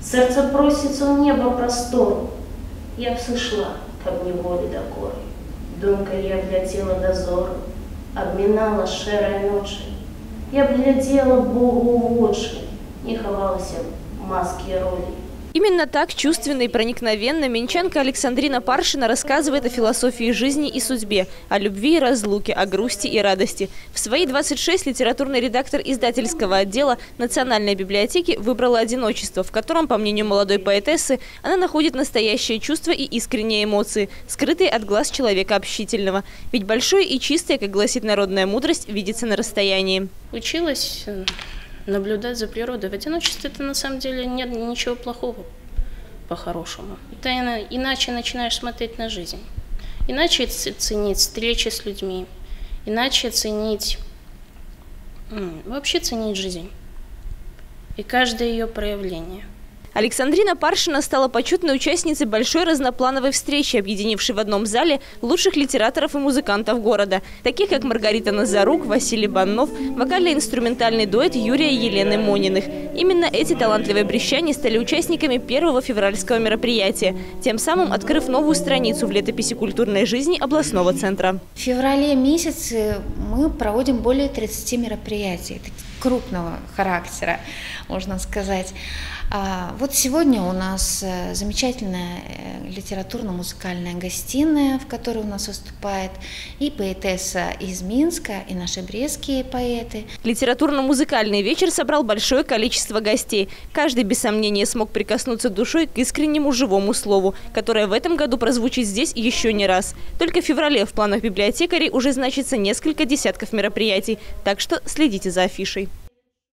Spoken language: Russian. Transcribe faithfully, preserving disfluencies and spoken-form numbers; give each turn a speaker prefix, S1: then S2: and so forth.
S1: Сердце просится в небо простору. Я б сошла, как не воли до горы. Думкой я глядела дозору, обминала шерой ночи. Я б глядела Богу в очи, не ховалась в маски и роли.
S2: Именно так чувственно и проникновенно минчанка Александрина Паршина рассказывает о философии жизни и судьбе, о любви и разлуке, о грусти и радости. В свои двадцать шесть литературный редактор издательского отдела Национальной библиотеки выбрала одиночество, в котором, по мнению молодой поэтессы, она находит настоящее чувство и искренние эмоции, скрытые от глаз человека общительного. Ведь большое и чистое, как гласит народная мудрость, видится на расстоянии.
S3: Училась наблюдать за природой. В одиночестве это на самом деле нет ничего плохого, по-хорошему. Ты иначе начинаешь смотреть на жизнь, иначе ценить встречи с людьми, иначе ценить, вообще ценить жизнь и каждое ее проявление.
S2: Александрина Паршина стала почетной участницей большой разноплановой встречи, объединившей в одном зале лучших литераторов и музыкантов города, таких как Маргарита Назарук, Василий Баннов, вокально-инструментальный дуэт Юрия и Елены Мониных. Именно эти талантливые брещане стали участниками первого февральского мероприятия, тем самым открыв новую страницу в летописи культурной жизни областного центра.
S4: В феврале месяце мы проводим более тридцати мероприятий крупного характера, можно сказать. Вот сегодня у нас замечательная литературно-музыкальная гостиная, в которой у нас выступает и поэтесса из Минска, и наши брестские поэты.
S2: Литературно-музыкальный вечер собрал большое количество гостей. Каждый, без сомнения, смог прикоснуться душой к искреннему живому слову, которое в этом году прозвучит здесь еще не раз. Только в феврале в планах библиотекарей уже значится несколько десятков мероприятий, так что следите за афишей.